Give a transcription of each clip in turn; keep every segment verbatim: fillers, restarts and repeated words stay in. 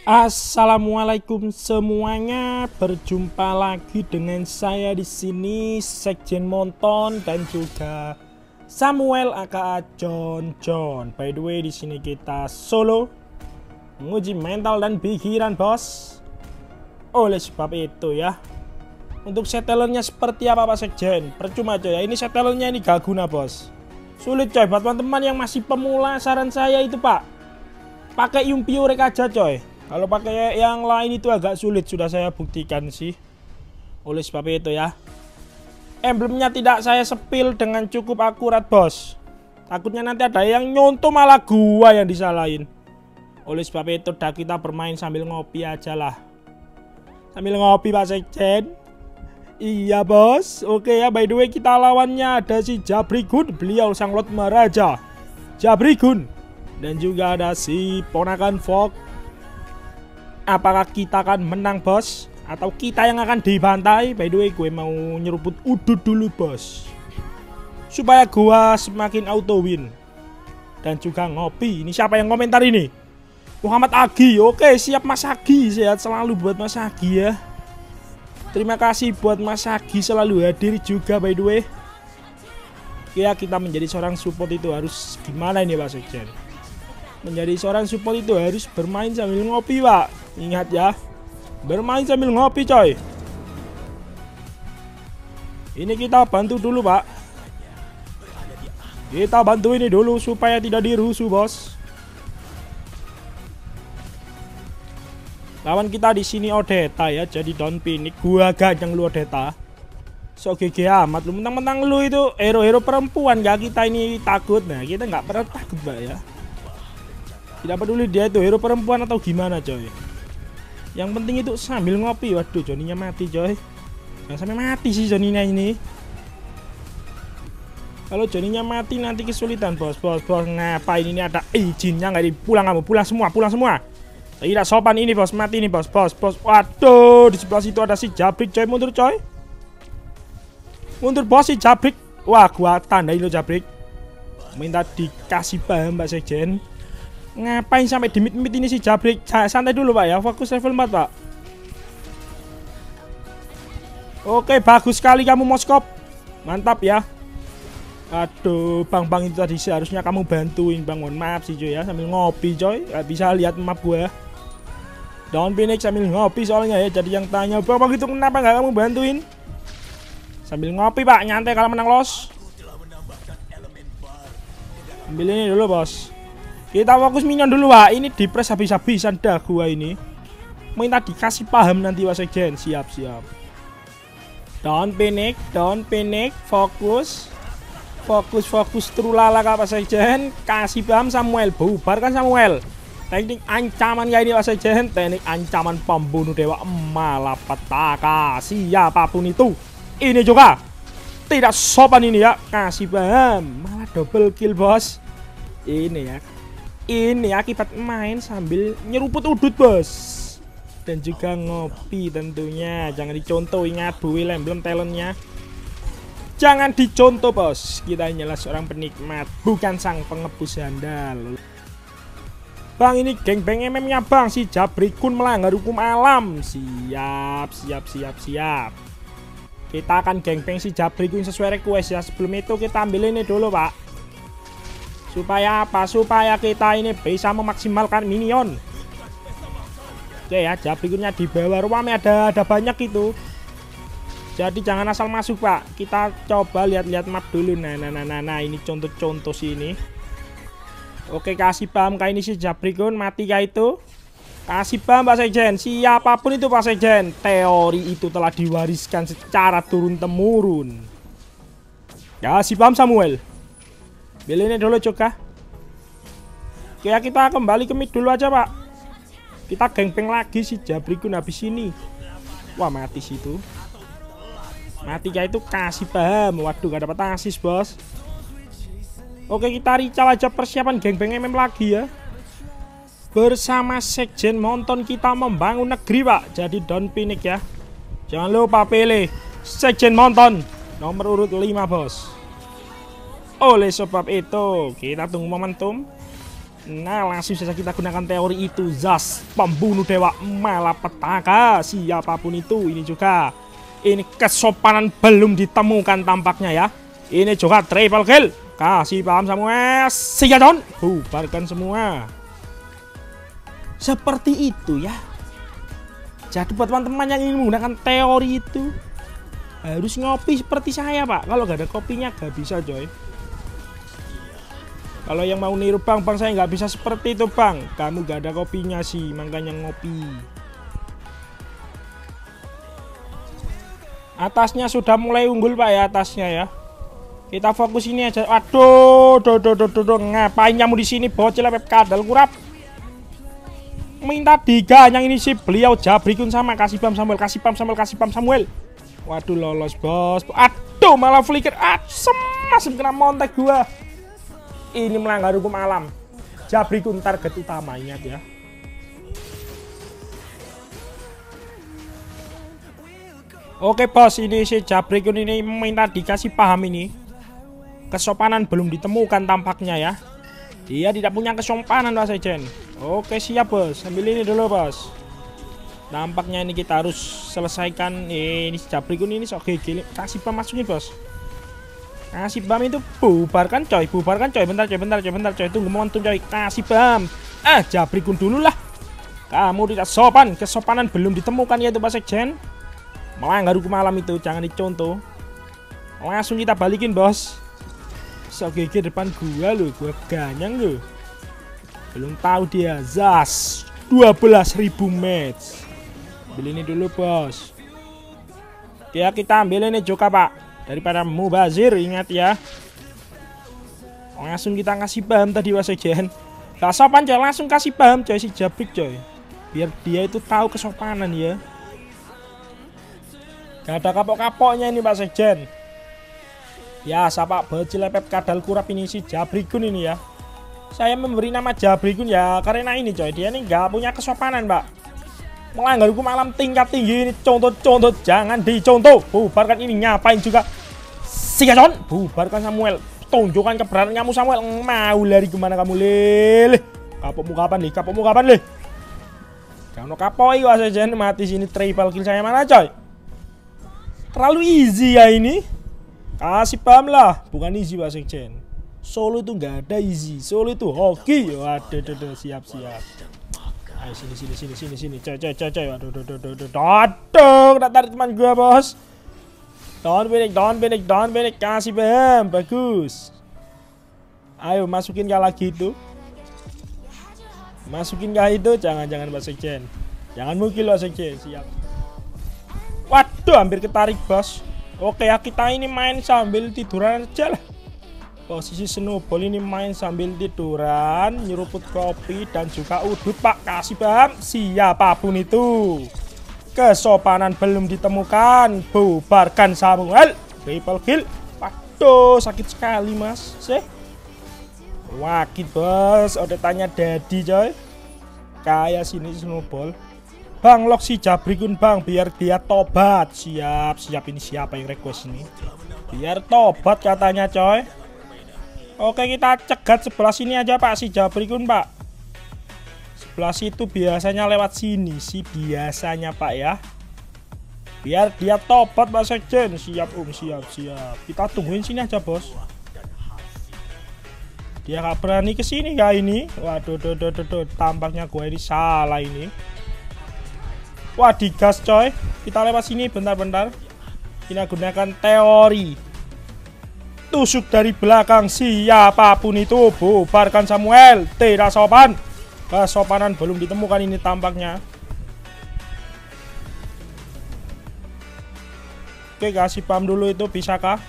Assalamualaikum semuanya, berjumpa lagi dengan saya di sini Sekjen Monton dan juga Samuel aka John John. By the way, di sini kita solo menguji mental dan pikiran, bos. Oleh sebab itu ya, untuk setelannya seperti apa Pak Sekjen? Percuma coy ya, ini setelannya ini gak guna, bos. Sulit coy, buat teman-teman yang masih pemula, saran saya itu Pak, pakai Yumpiurek aja coy. Kalau pakai yang lain itu agak sulit, sudah saya buktikan sih. Oleh sebab itu ya, emblemnya tidak saya sepil dengan cukup akurat, bos. Takutnya nanti ada yang nyontoh malah gua yang disalahin. Oleh sebab itu dah kita bermain sambil ngopi aja lah. Sambil ngopi Pak Sekjen. Iya bos. Oke ya, by the way kita lawannya ada si Jabrigun, beliau sang Lord Maharaja Jabrigun. Dan juga ada si ponakan Fog. Apakah kita akan menang, bos? Atau kita yang akan dibantai? By the way, gue mau nyeruput udut dulu, bos, supaya gue semakin auto win. Dan juga ngopi. Ini siapa yang komentar ini? Muhammad Agi. Oke, siap Mas Agi. Sehat selalu buat Mas Agi ya. Terima kasih buat Mas Agi selalu hadir juga, by the way. Ya, kita menjadi seorang support itu harus gimana ini, Pak Sekjen? Menjadi seorang support itu harus bermain sambil ngopi, Pak. Ingat ya, bermain sambil ngopi coy. Ini kita bantu dulu Pak. Kita bantu ini dulu supaya tidak dirusuh, bos. Lawan kita di sini Odeta ya, jadi don't panic. Gua gajang lu Odeta. So G G amat lu, mentang-mentang lu itu hero-hero perempuan, gak kita ini takut. Nah, kita nggak pernah takut Pak ya. Tidak peduli dia itu hero perempuan atau gimana coy. Yang penting itu sambil ngopi. Waduh, Joninya mati coy. Jangan sampai mati sih Joninya ini. Kalau Joninya mati nanti kesulitan, bos. Bos, bos, ngapain ini ada izinnya nggak dipulang kamu? Pulang semua, pulang semua. Tidak sopan ini, bos. Mati ini, bos. Bos, bos. Waduh, di sebelah situ ada si Jabrik coy. Mundur coy. Mundur bos si Jabrik. Wah, gua tandain lo Jabrik. Minta dikasih paham Pak Sekjen. Ngapain sampai dimit-mit ini si Jabrik? Santai dulu Pak ya, fokus level empat Pak. Oke, bagus sekali kamu Moskop. Mantap ya. Aduh, bang-bang itu tadi seharusnya kamu bantuin bang. Mohon maaf sih coy ya, sambil ngopi coy. Gak bisa lihat map gue. Daun Phoenix sambil ngopi soalnya ya. Jadi yang tanya, bang bang itu kenapa gak kamu bantuin? Sambil ngopi Pak, nyantai kalau menang los. Ambil ini dulu bos. Kita fokus minion dulu Pak. Ini dipres habis-habisan dah gua ini. Minta dikasih paham nanti Pak Sekjen. Siap siap. Don't panic, don't panic. Fokus. Fokus fokus trulala Pak Sekjen. Kasih paham Samuel. Bubarkan Samuel. Teknik ancaman kayak ini Pak Sekjen. Teknik ancaman pembunuh dewa malapetaka. Siapapun itu. Ini juga tidak sopan ini ya. Kasih paham. Malah double kill bos. Ini ya. Ini akibat main sambil nyeruput udut bos. Dan juga ngopi tentunya. Jangan dicontoh, ingat buil emblem talentnya. Jangan dicontoh bos. Kita hanyalah seorang penikmat, bukan sang pengebus handal. Bang, ini geng-beng M M-nya bang. Si Jabrigun melanggar hukum alam. Siap, siap, siap, siap. Kita akan geng-beng si Jabrigun sesuai request ya. Sebelum itu kita ambil ini dulu Pak. Supaya apa? Supaya kita ini bisa memaksimalkan minion. Oke ya, Jabrigunnya di bawah ruang ada ada banyak itu. Jadi jangan asal masuk Pak. Kita coba lihat-lihat map dulu. Nah, nah, nah, nah, nah. Ini contoh-contoh sini. Oke, kasih paham kayak ini si Jabrigun mati kayak itu. Kasih paham Pak Sekjen. Siapapun itu Pak Sekjen, teori itu telah diwariskan secara turun-temurun. Kasih paham Samuel. Beli ini dulu juga. Oke ya, kita kembali ke mid dulu aja Pak. Kita geng-peng lagi si Jabrigun habis ini. Wah, mati situ. Mati kayak itu, kasih paham. Waduh, gak dapat asis bos. Oke, kita rical aja persiapan geng-peng M M lagi ya. Bersama Sekjen Monton kita membangun negeri Pak. Jadi don't panic ya. Jangan lupa pilih Sekjen Monton nomor urut lima bos. Oleh sebab itu kita tunggu momentum. Nah, langsung saja kita gunakan teori itu. Zas, pembunuh dewa malapetaka. Siapapun itu, ini juga. Ini kesopanan belum ditemukan tampaknya ya. Ini juga triple kill. Kasih paham semua. Sigadon, bubarkan semua. Seperti itu ya. Jadi buat teman-teman yang ingin menggunakan teori itu harus ngopi seperti saya pak. Kalau gak ada kopinya gak bisa coy. Kalau yang mau niru bang, bang saya nggak bisa seperti itu bang. Kamu gak ada kopinya sih, makanya ngopi. Atasnya sudah mulai unggul pak ya, atasnya ya. Kita fokus ini aja. Aduh, do do do do, do. Ngapain kamu di sini bocil pep kadal kurap? Minta diganyang ini sih beliau Jabrikun sama kasih pam Samuel, kasih pam Samuel, kasih pam Samuel. Waduh lolos bos. Aduh malah flicker. Asem asem kena montek gua. Ini melanggar hukum alam. Jabrikun target utama, ingat ya. Oke bos, ini si Jabrikun ini minta dikasih paham ini. Kesopanan belum ditemukan tampaknya ya. Dia tidak punya kesopanan Mas Ejen. Oke siap bos, ambil ini dulu bos. Nampaknya ini kita harus selesaikan. Eh, ini Jabrikun ini sok gigi. Kasih pam masukin bos. Kasih bam itu bubarkan coy, bubarkan coy. Bentar coy, bentar coy, bentar coy. Tunggu momentum coy. Kasih bam. Ah, Jabrikun dulu lah. Kamu tidak sopan, kesopanan belum ditemukan yaitu Mas Ejen. Melanggar hukum malam itu, jangan dicontoh. Langsung kita balikin bos. Sok gigi depan gua loh, gua ganyang loh. Belum tahu dia. Zas dua belas ribu match. Ambil ini dulu bos. Ya kita ambil ini juga pak. Daripada mubazir, ingat ya. Langsung kita kasih paham tadi Mas Ejen. Gak sopan coy, langsung kasih paham coy si Jabrik coy. Biar dia itu tahu kesopanan ya. Gak ada kapok-kapoknya ini Mas Ejen. Ya siapa bocil pep kadal kurap ini si Jabrikun ini ya. Saya memberi nama Jabrikun ya karena ini coy, dia ini nggak punya kesopanan mbak. Melanggar hukum alam tingkat tinggi ini. Contoh-contoh jangan dicontoh. Bubarkan ini, ngapain juga Sigadon, bubarkan Samuel. Tunjukkan keberanian kamu Samuel. Mau lari kemana kamu lele? Kapokmu kapan leh? Kapokmu kapan leh? Jangan kapoi Mas Ejen mati sini. Triple kill saya mana coy? Terlalu easy ya ini. Kasih paham lah, bukan easy Mas Ejen. Solo itu nggak ada easy, solo itu hoki. Waduh, waduh, siap siap. Ayo sini sini sini sini sini, coy coy coy coy. Waduh, waduh, waduh, waduh, waduh, kena tarik teman gua bos. Don't panic, don't panic, don't panic. Kasih paham, bagus. Ayo masukin gak lagi itu? Masukin gak itu? Jangan jangan Mas Ejen. Jangan mungkin Mas Ejen, siap. Waduh, hampir ketarik bos. Oke ya, kita ini main sambil tiduran aja lah. Posisi snowball ini main sambil tiduran, nyeruput kopi dan juga udut pak. Kasih paham siapapun itu. Kesopanan belum ditemukan, bubarkan Samuel. Triple kill. Waduh, sakit sekali mas. Sih. Wakit bos, udah tanya daddy coy. Kayak sini snowball. Bang lock si Jabrikun bang, biar dia tobat. Siap, siap, ini siapa yang request ini? Biar tobat katanya coy. Oke kita cegat sebelah sini aja pak si Jabrikun pak. Sebelah situ biasanya lewat sini sih biasanya pak ya. Biar dia tobat Mas Ejen. Siap om, siap, siap. Kita tungguin sini aja bos. Dia gak berani kesini gak ini? Waduh, do, do, do, do. Tampaknya gue ini salah ini. Wah digas coy. Kita lewat sini bentar-bentar. Kita gunakan teori. Tusuk dari belakang siapapun itu. Bubarkan Samuel. Tidak sopan. Kesopanan belum ditemukan ini tampaknya. Oke kasih pam dulu itu bisakah?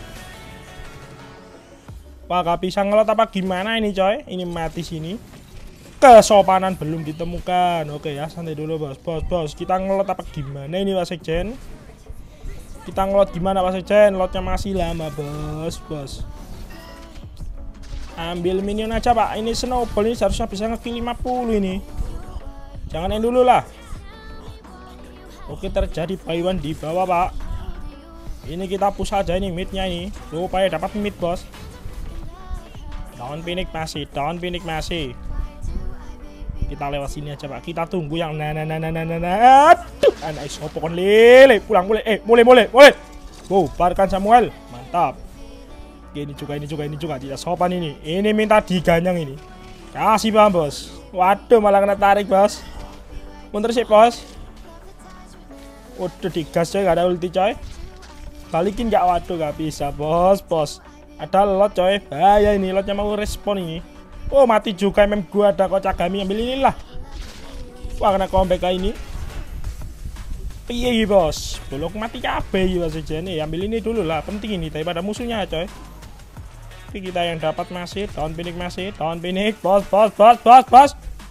Wah gak bisa ngelot apa gimana ini coy. Ini mati sini. Kesopanan belum ditemukan. Oke ya santai dulu bos. Bos bos kita ngelot apa gimana ini Mas Ejen? Kita ngelot gimana Mas Ejen? Lotnya masih lama bos. Bos ambil minion aja pak. Ini snowball ini seharusnya bisa nge-kill lima puluh ini. Jangan yang dulu lah. Oke terjadi buy one di bawah pak. Ini kita push aja ini midnya ini supaya dapat mid bos. Down panic masih, down panic masih. Kita lewat sini aja Pak. Kita tunggu yang nah nah nah nah nah nah. Aduh, anak sopo kon lele. Pulang boleh. Eh, boleh boleh boleh. Wow, bubarkan Samuel. Mantap. Oke, ini juga ini juga ini juga tidak sopan ini. Ini minta diganyang ini. Kasih paham bos. Waduh, malah kena tarik bos. Mundur sih bos. Udah digas coy, gak ada ulti coy. Balikin gak? Waduh, gak bisa bos bos. Ada lot coy. Bahaya ini, lotnya mau respon ini. Oh, mati juga M M gua, ada Kocagami, ambil inilah. Wah, kena comeback kayak ini. Piye bos? Bolok mati kabeh iki bos jene. Ambil ini dulu lah, penting ini daripada musuhnya coy. Tapi kita yang dapat masih tahun pinik masih tahun pinik bos bos bos bos bos.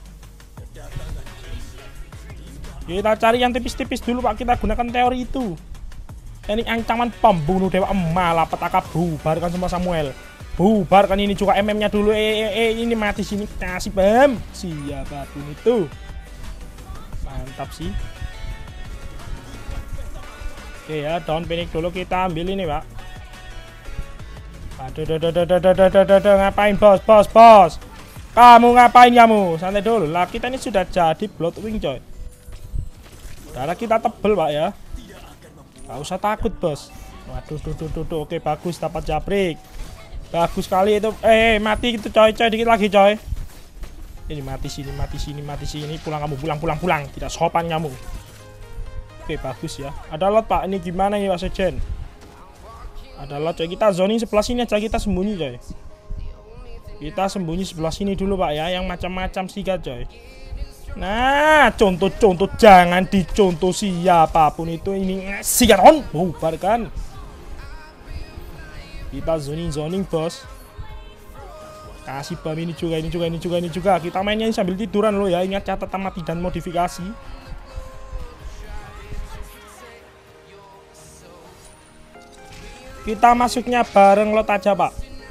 Kita cari yang tipis-tipis dulu Pak, kita gunakan teori itu. Ini ancaman pembunuh dewa malah petaka bubarkan semua Samuel. Bubarkan ini juga M M-nya dulu. Eh, eh, eh ini mati sini, kasih bam. Siapapun itu. Mantap sih. Oke ya, down panic dulu, kita ambil ini Pak. Aduh, aduh, aduh, aduh, aduh, aduh, aduh, ngapain bos, bos, bos? Kamu ngapain kamu? Santai dulu lah, kita ini sudah jadi Bloodwing coy. Darah kita tebel Pak ya. Gak usah takut bos. Waduh, tuh, tuh, tuh, tuh. Oke bagus, dapat jabrik. Bagus sekali itu. Eh, mati itu coy, coy, dikit lagi coy. Ini mati sini, mati sini, mati sini. Pulang kamu, pulang, pulang, pulang. Tidak sopan kamu. Oke bagus ya. Ada lot Pak. Ini gimana ya Pak Sejen? Ada lot coy. Kita zoning sebelah sini aja, kita sembunyi coy. Kita sembunyi sebelah sini dulu Pak ya. Yang macam-macam sikat coy. Nah, contoh-contoh jangan dicontoh siapapun itu. Ini sikat on. Bubarkan. Kita zoning-zoning bos. Kasih bam ini juga, ini juga, ini juga, ini juga. Kita mainnya sambil tiduran loh ya. Ingat catatan mati dan modifikasi. Kita masuknya bareng lot aja Pak.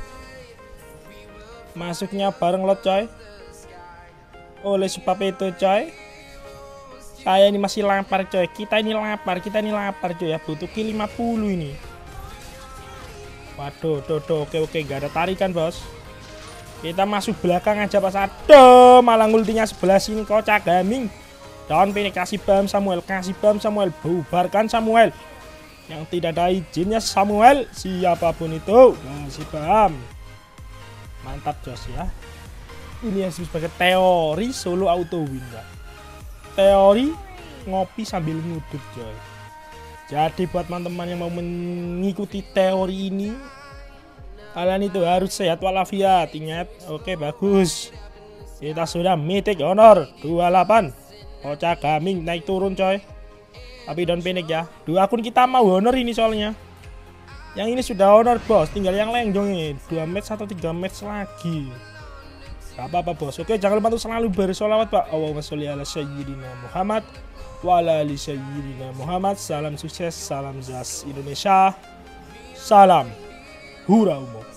Masuknya bareng lot coy. Oleh sebab itu coy, saya ini masih lapar coy. Kita ini lapar, kita ini lapar coy ya. Butuh kill lima puluh ini. Waduh, tuh, tuh, oke, oke, gak ada tarikan bos. Kita masuk belakang aja pas. Aduh, malah ngultinya sebelah sini Kocagami. Down panic, kasih bam Samuel, kasih bam Samuel, bubarkan Samuel. Yang tidak ada izinnya Samuel, siapapun itu, kasih bam. Mantap jos ya. Ini yang disebut sebagai teori solo auto win Pak. Teori ngopi sambil ngudut coy. Jadi buat teman-teman yang mau mengikuti teori ini, kalian itu harus sehat walafiat. Ingat, oke bagus. Kita sudah mythic honor dua puluh delapan. Kocagami naik turun coy. Tapi don't panic ya. Dua akun kita mau honor ini soalnya. Yang ini sudah honor bos. Tinggal yang lenjong ini. Dua match atau tiga match lagi. Gak apa-apa bos. Oke, jangan lupa untuk selalu bersolawat Pak. Allahumma sholli ala sayyidina Muhammad wa ala ali sayyidina Muhammad. Salam sukses, salam zas Indonesia. Salam hura umum.